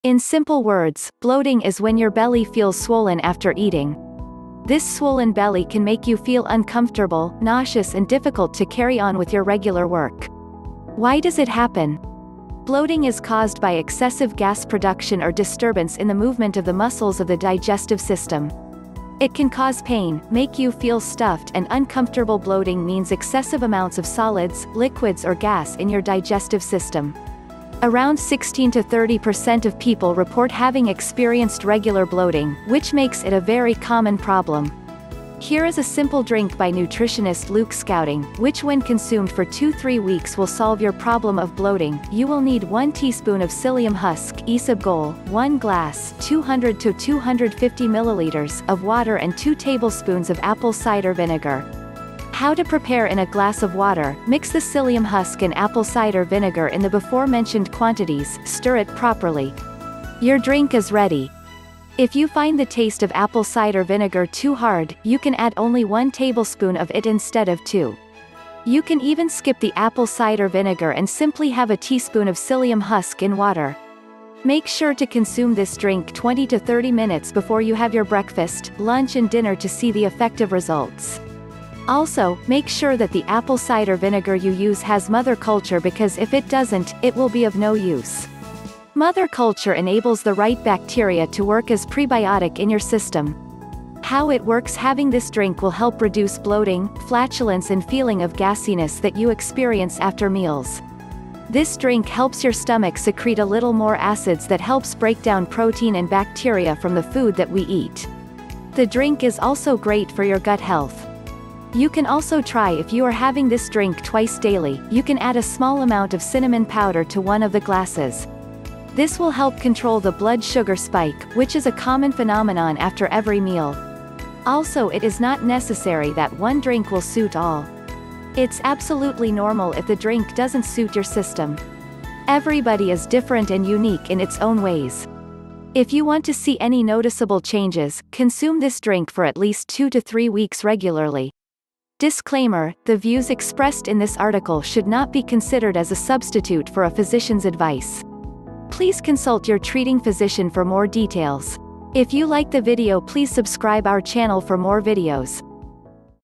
In simple words, bloating is when your belly feels swollen after eating. This swollen belly can make you feel uncomfortable, nauseous, and difficult to carry on with your regular work. Why does it happen? Bloating is caused by excessive gas production or disturbance in the movement of the muscles of the digestive system. It can cause pain, make you feel stuffed and uncomfortable. Bloating means excessive amounts of solids, liquids, or gas in your digestive system. Around 16 to 30% of people report having experienced regular bloating, which makes it a very common problem. Here is a simple drink by nutritionist Luke Coutinho, which when consumed for 2-3 weeks will solve your problem of bloating. You will need 1 teaspoon of psyllium husk Isabgol, 1 glass 200 to 250 milliliters of water and 2 tablespoons of apple cider vinegar. How to prepare: in a glass of water, mix the psyllium husk and apple cider vinegar in the before-mentioned quantities, stir it properly. Your drink is ready. If you find the taste of apple cider vinegar too hard, you can add only 1 tablespoon of it instead of 2. You can even skip the apple cider vinegar and simply have a teaspoon of psyllium husk in water. Make sure to consume this drink 20 to 30 minutes before you have your breakfast, lunch and dinner to see the effective results. Also, make sure that the apple cider vinegar you use has mother culture, because if it doesn't, it will be of no use. Mother culture enables the right bacteria to work as prebiotic in your system. How it works: having this drink will help reduce bloating, flatulence and feeling of gassiness that you experience after meals. This drink helps your stomach secrete a little more acids that helps break down protein and bacteria from the food that we eat. The drink is also great for your gut health. You can also try: if you are having this drink twice daily, you can add a small amount of cinnamon powder to one of the glasses. This will help control the blood sugar spike, which is a common phenomenon after every meal. Also, it is not necessary that one drink will suit all. It's absolutely normal if the drink doesn't suit your system. Everybody is different and unique in its own ways. If you want to see any noticeable changes, consume this drink for at least 2 to 3 weeks regularly. Disclaimer: the views expressed in this article should not be considered as a substitute for a physician's advice. Please consult your treating physician for more details. If you like the video, please subscribe our channel for more videos.